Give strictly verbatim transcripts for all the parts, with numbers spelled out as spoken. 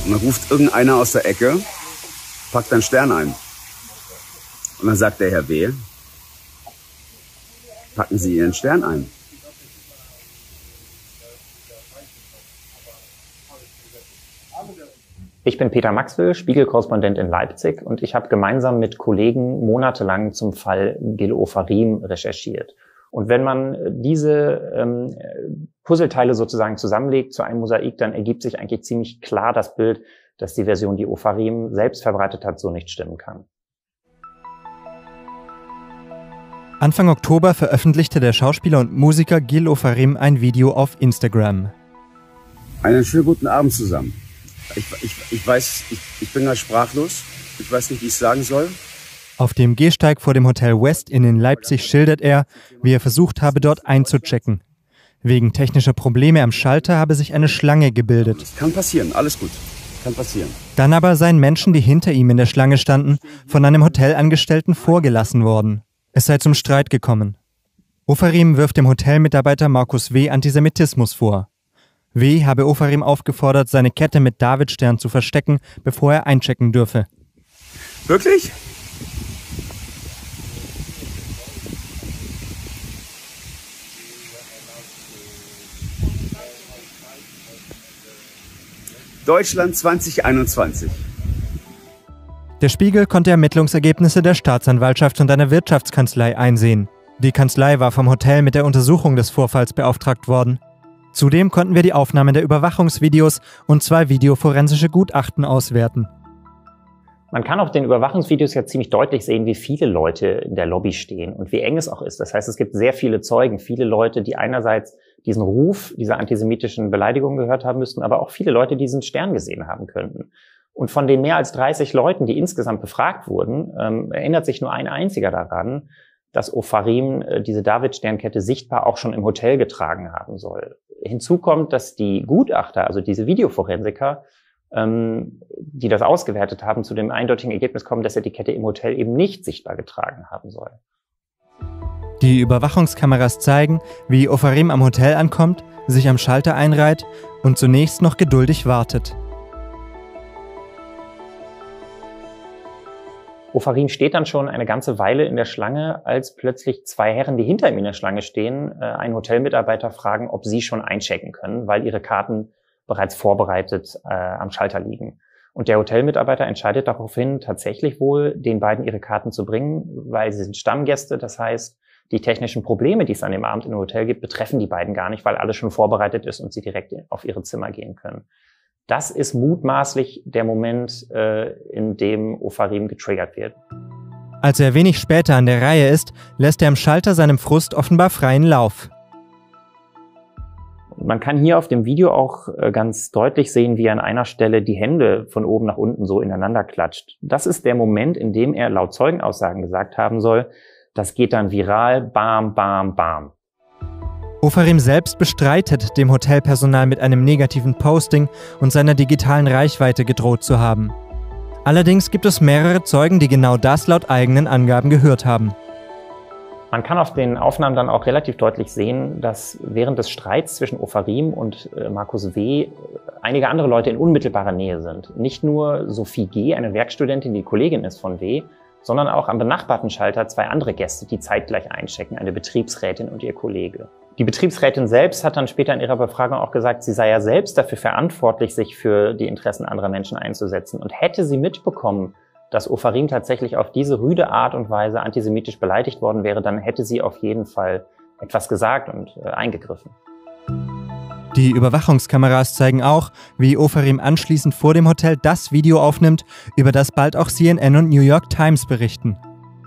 Und dann ruft irgendeiner aus der Ecke, packt einen Stern ein. Und dann sagt der Herr W., packen Sie Ihren Stern ein. Ich bin Peter Maxwell, Spiegel-Korrespondent in Leipzig, und ich habe gemeinsam mit Kollegen monatelang zum Fall Gil Ofarim recherchiert. Und wenn man diese ähm, Puzzleteile sozusagen zusammenlegt zu einem Mosaik, dann ergibt sich eigentlich ziemlich klar das Bild, dass die Version, die Ofarim selbst verbreitet hat, so nicht stimmen kann. Anfang Oktober veröffentlichte der Schauspieler und Musiker Gil Ofarim ein Video auf Instagram. Einen schönen guten Abend zusammen. Ich, ich, ich weiß, ich, ich bin da sprachlos. Ich weiß nicht, wie ich es sagen soll. Auf dem Gehsteig vor dem Hotel West Inn in Leipzig schildert er, wie er versucht habe, dort einzuchecken. Wegen technischer Probleme am Schalter habe sich eine Schlange gebildet. Das kann passieren, alles gut. Kann passieren. Dann aber seien Menschen, die hinter ihm in der Schlange standen, von einem Hotelangestellten vorgelassen worden. Es sei zum Streit gekommen. Ofarim wirft dem Hotelmitarbeiter Markus W. Antisemitismus vor. W. habe Ofarim aufgefordert, seine Kette mit Davidstern zu verstecken, bevor er einchecken dürfe. Wirklich? Deutschland zwanzig einundzwanzig. Der Spiegel konnte Ermittlungsergebnisse der Staatsanwaltschaft und einer Wirtschaftskanzlei einsehen. Die Kanzlei war vom Hotel mit der Untersuchung des Vorfalls beauftragt worden. Zudem konnten wir die Aufnahmen der Überwachungsvideos und zwei videoforensische Gutachten auswerten. Man kann auf den Überwachungsvideos ja ziemlich deutlich sehen, wie viele Leute in der Lobby stehen und wie eng es auch ist. Das heißt, es gibt sehr viele Zeugen, viele Leute, die einerseits diesen Ruf dieser antisemitischen Beleidigung gehört haben müssten, aber auch viele Leute, die diesen Stern gesehen haben könnten. Und von den mehr als dreißig Leuten, die insgesamt befragt wurden, ähm, erinnert sich nur ein einziger daran, dass Ofarim äh, diese David-Sternkette sichtbar auch schon im Hotel getragen haben soll. Hinzu kommt, dass die Gutachter, also diese Videoforensiker, ähm, die das ausgewertet haben, zu dem eindeutigen Ergebnis kommen, dass er die Kette im Hotel eben nicht sichtbar getragen haben soll. Die Überwachungskameras zeigen, wie Ofarim am Hotel ankommt, sich am Schalter einreiht und zunächst noch geduldig wartet. Ofarim steht dann schon eine ganze Weile in der Schlange, als plötzlich zwei Herren, die hinter ihm in der Schlange stehen, einen Hotelmitarbeiter fragen, ob sie schon einchecken können, weil ihre Karten bereits vorbereitet äh, am Schalter liegen. Und der Hotelmitarbeiter entscheidet daraufhin, tatsächlich wohl den beiden ihre Karten zu bringen, weil sie sind Stammgäste. Das heißt, die technischen Probleme, die es an dem Abend im Hotel gibt, betreffen die beiden gar nicht, weil alles schon vorbereitet ist und sie direkt auf ihre Zimmer gehen können. Das ist mutmaßlich der Moment, äh, in dem Ofarim getriggert wird. Als er wenig später an der Reihe ist, lässt er am Schalter seinem Frust offenbar freien Lauf. Man kann hier auf dem Video auch äh, ganz deutlich sehen, wie er an einer Stelle die Hände von oben nach unten so ineinander klatscht. Das ist der Moment, in dem er laut Zeugenaussagen gesagt haben soll, das geht dann viral, bam, bam, bam. Ofarim selbst bestreitet, dem Hotelpersonal mit einem negativen Posting und seiner digitalen Reichweite gedroht zu haben. Allerdings gibt es mehrere Zeugen, die genau das laut eigenen Angaben gehört haben. Man kann auf den Aufnahmen dann auch relativ deutlich sehen, dass während des Streits zwischen Ofarim und äh, Markus W. einige andere Leute in unmittelbarer Nähe sind. Nicht nur Sophie G., eine Werkstudentin, die Kollegin ist von W., sondern auch am benachbarten Schalter zwei andere Gäste, die zeitgleich einchecken, eine Betriebsrätin und ihr Kollege. Die Betriebsrätin selbst hat dann später in ihrer Befragung auch gesagt, sie sei ja selbst dafür verantwortlich, sich für die Interessen anderer Menschen einzusetzen. Und hätte sie mitbekommen, dass Ofarim tatsächlich auf diese rüde Art und Weise antisemitisch beleidigt worden wäre, dann hätte sie auf jeden Fall etwas gesagt und äh, eingegriffen. Die Überwachungskameras zeigen auch, wie Ofarim anschließend vor dem Hotel das Video aufnimmt, über das bald auch C N N und New York Times berichten.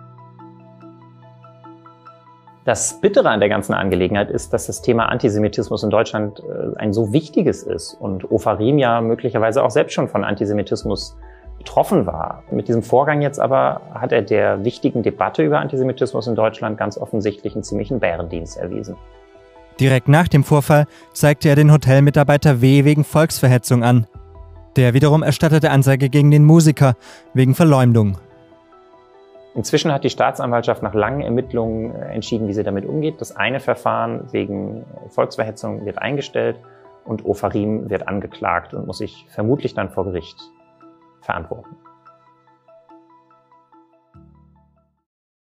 Das Bittere an der ganzen Angelegenheit ist, dass das Thema Antisemitismus in Deutschland äh, ein so wichtiges ist und Ofarim ja möglicherweise auch selbst schon von Antisemitismus betroffen war. Mit diesem Vorgang jetzt aber hat er der wichtigen Debatte über Antisemitismus in Deutschland ganz offensichtlich einen ziemlichen Bärendienst erwiesen. Direkt nach dem Vorfall zeigte er den Hotelmitarbeiter W. wegen Volksverhetzung an. Der wiederum erstattete Anzeige gegen den Musiker wegen Verleumdung. Inzwischen hat die Staatsanwaltschaft nach langen Ermittlungen entschieden, wie sie damit umgeht. Das eine Verfahren wegen Volksverhetzung wird eingestellt und Ofarim wird angeklagt und muss sich vermutlich dann vor Gericht verantworten.